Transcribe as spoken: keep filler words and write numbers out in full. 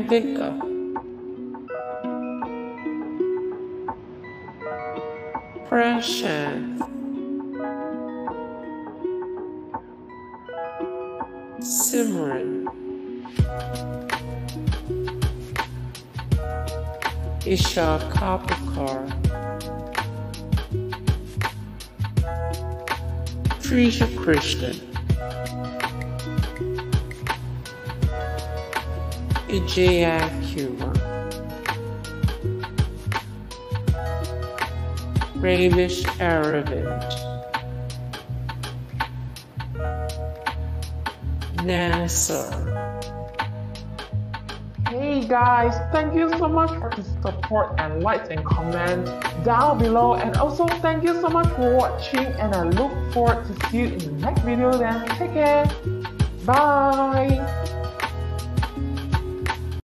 Vika, Prashant, Simran, Isha Kapakar, Trisha Krishnan, Ijaya Kumar, Ramesh Aravind, Nassar. Hey guys, thank you so much for the support and likes and comments down below, and also thank you so much for watching, and I look forward to see you in the next video then. Take care. Bye.